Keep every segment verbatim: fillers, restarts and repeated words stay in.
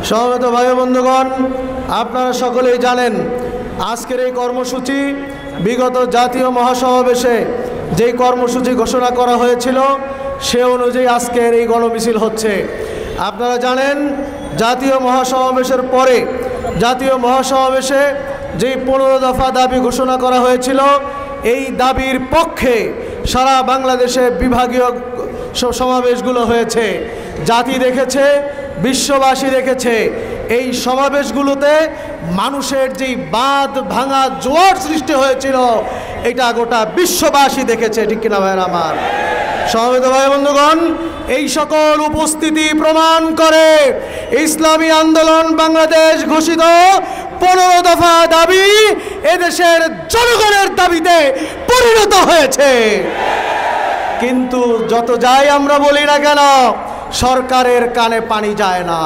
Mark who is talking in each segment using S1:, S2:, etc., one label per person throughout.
S1: সমবেত ভাই বন্ধুগণ, আপনারা সকলেই জানেন আজকের এই কর্মসূচি বিগত জাতীয় মহাসমাবেশে যেই কর্মসূচি ঘোষণা করা হয়েছিল সে অনুযায়ী আজকের এই গণমিছিল হচ্ছে। আপনারা জানেন জাতীয় মহাসমাবেশের পরে জাতীয় মহাসমাবেশে যেই পনেরো দফা দাবি ঘোষণা করা হয়েছিল, এই দাবির পক্ষে সারা বাংলাদেশে বিভাগীয় সমাবেশগুলো হয়েছে। জাতি দেখেছে, বিশ্ববাসী দেখেছে, এই সমাবেশগুলোতে মানুষের যেই বাঁধ ভাঙা জোয়ার সৃষ্টি হয়েছিল এটা গোটা বিশ্ববাসী দেখেছে। ঠিক কিনা ভাইয়ের আমার? সমবেত ভাই বন্ধুগণ, এই সকল উপস্থিতি প্রমাণ করে ইসলামী আন্দোলন বাংলাদেশ ঘোষিত পনেরো দফা দাবি এদেশের জনগণের দাবিতে পরিণত হয়েছে। কিন্তু যত যাই আমরা বলি না কেন, সরকারের কানে পানি যায় না।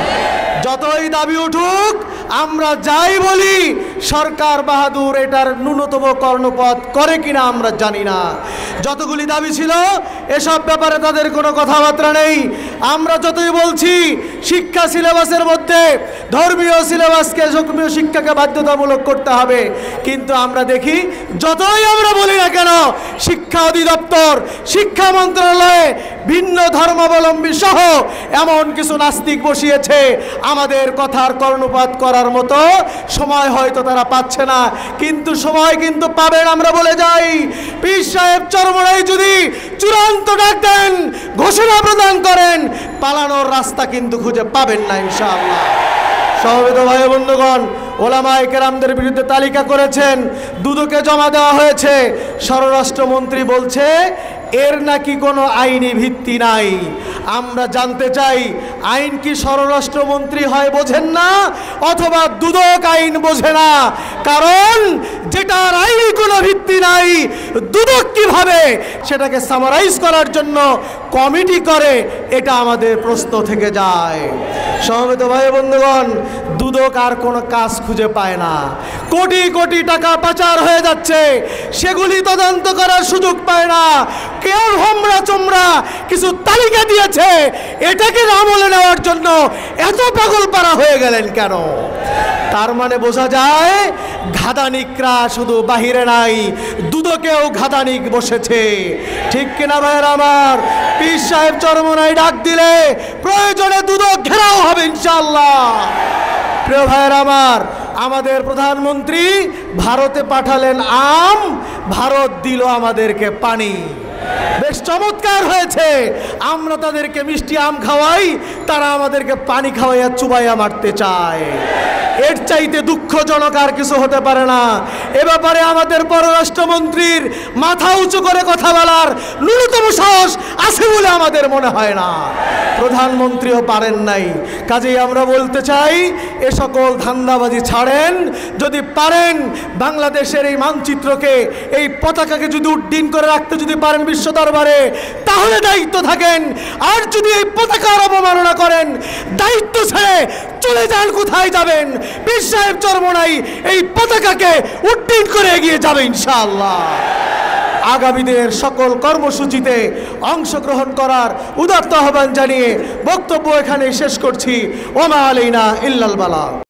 S1: যতই দাবি উঠুক, আমরা যাই বলি, সরকার বাহাদুর এটার ন্যূনতম কর্ণপাত করে কিনা আমরা জানি না। যতগুলি দাবি ছিল এসব ব্যাপারে তাদের কোনো কথাবার্তা নেই। আমরা যতই বলছি শিক্ষা সিলেবাসের মধ্যে ধর্মীয় সিলেবাসকে ধর্মীয় শিক্ষাকে বাধ্যতামূলক করতে হবে, কিন্তু আমরা দেখি যতই আমরা বলি না কেন, শিক্ষা অধিদপ্তর, শিক্ষা মন্ত্রণালয়ে ভিন্ন ধর্মাবলম্বী সহ এমন কিছু নাস্তিক বসিয়েছে, আমাদের কথার কর্ণপাত করার মতো সময় হয়তো তারা পাচ্ছে না, কিন্তু সময় কিন্তু পাবেন। আমরা বলে যাই, পীর সাহেব চরমোনাই যদি চূড়ান্ত ডাক দেন, ঘোষণা প্রদান করেন, পালানোর রাস্তা কিন্তু খুঁজে পাবেন না ইনশাআল্লাহ। সমবেত ভাই বন্ধুগণ, ওলামায়ে কেরামদের বিরুদ্ধে তালিকা করেছেন, দুদকে জমা দেওয়া হয়েছে। স্বরাষ্ট্রমন্ত্রী বলছে এর নাকি কোনো আইনি ভিত্তি নাই। আমরা জানতে চাই, আইন কি স্বরাষ্ট্রমন্ত্রী হয় বোঝেন না, অথবা দুদক আইন বোঝে না? কারণ যেটার আইনি কোনো ভিত্তি নাই, দুদক কিভাবে সেটাকে সামারাইজ করার জন্য কমিটি করে, এটা আমাদের প্রশ্ন থেকে যায়। সমবেত ভাই বন্ধুগণ, দুদক আর কোনো কাজ খুঁজে পায় না। কোটি কোটি টাকা পাচার হয়ে যাচ্ছে, সেগুলি তদন্ত করার সুযোগ পায় না। কেউ হোমরা চোমরা কিছু তালিকা দিয়েছে, এটাকে আমলে নেওয়ার জন্য এত পাগল পারা হয়ে গেলেন কেন? তার মানে বোঝা যায় ঘাদানিকরা শুধু বাহিরে নাই, দুদকেও ঘাদানিক বসেছে। ঠিক কিনা ভাইয়ের আমার? পীর সাহেব চরমোনাই ডাক দিলে প্রয়োজনে দুদক ঘেরাও হবে ইনশাআল্লাহ। প্রিয় ভাইয়ের আমার, আমাদের প্রধানমন্ত্রী ভারতে পাঠালেন আম, ভারত দিল আমাদেরকে পানি। বেশ চমৎকার হয়েছে। আমরা তাদেরকে মিষ্টি আম খাওয়াই, তারা আমাদেরকে পানি খাওয়াইয়া চুবাইয়া মারতে চায়। এর চাইতে দুঃখজনক আর কিছু হতে পারে না। এ ব্যাপারে আমাদের পররাষ্ট্রমন্ত্রীর মাথা উঁচু করে কথা বলার ন্যূনতম সাহস আছে বলে আমাদের মনে হয় না। প্রধানমন্ত্রীও পারেন নাই। কাজেই আমরা বলতে চাই, এ সকল ধান্দাবাজি ছাড়েন। যদি পারেন বাংলাদেশের এই মানচিত্রকে, এই পতাকাকে যদি উড্ডীন করে রাখতে যদি পারেন বিশ্ব দরবারে, তাহলে দায়িত্ব থাকেন। আর যদি এই পতাকার অবমাননা করেন, দায়িত্ব ছেড়ে চলে যান, কোথায় যাবেন? পীর সাহেব চরমোনাই এই পতাকাকে উড্ডীন করে এগিয়ে যাবে ইনশাআল্লাহ। আগামী দিনের সকল কর্মসূচিতে অংশগ্রহণ করার উদাত্ত আহ্বান জানিয়ে বক্তব্য এখানে শেষ করছি। ওমা আলাইনা ইল্লাল বালাগ।